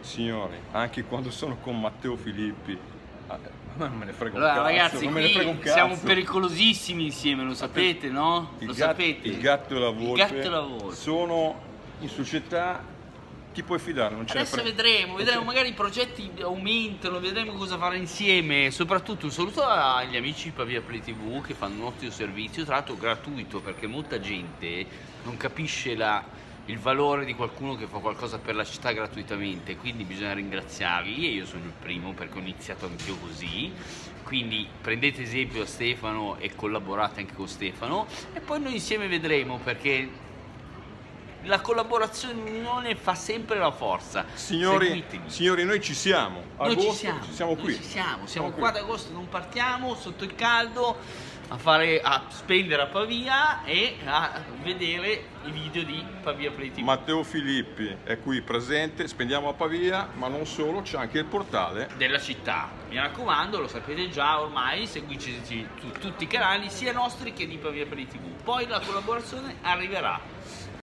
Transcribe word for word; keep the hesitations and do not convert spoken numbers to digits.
Signori, anche quando sono con Matteo Filippi, ah, non me ne frega un Allora, cazzo, ragazzi, non me ne frega qui un cazzo. siamo pericolosissimi insieme, lo sapete, no? Il Lo gatto, sapete. il gatto e la volpe, Il gatto e la volpe. sono in società, ti puoi fidare, non ce ne Adesso frega. vedremo, vedremo, Ok. magari i progetti aumentano, vedremo cosa fare insieme. Soprattutto un saluto agli amici di Pavia Play T V che fanno un ottimo servizio, tra l'altro gratuito, perché molta gente non capisce la, il valore di qualcuno che fa qualcosa per la città gratuitamente, quindi bisogna ringraziarli e io sono il primo perché ho iniziato anch'io così. Quindi prendete esempio da Stefano e collaborate anche con Stefano e poi noi insieme vedremo, perché la collaborazione in unione fa sempre la forza. Signori, Seguitemi. signori, noi ci siamo. Noi Agosto, ci siamo, ci siamo noi qui. ci siamo, siamo qui. qua ad agosto, non partiamo sotto il caldo a fare a spendere a Pavia e a vedere i video di Pavia Play T V. Matteo Filippi è qui presente, spendiamo a Pavia, ma non solo, c'è anche il portale Della città, mi raccomando, lo sapete già ormai, seguiteci su tutti i canali sia nostri che di Pavia Play T V. Poi la collaborazione arriverà.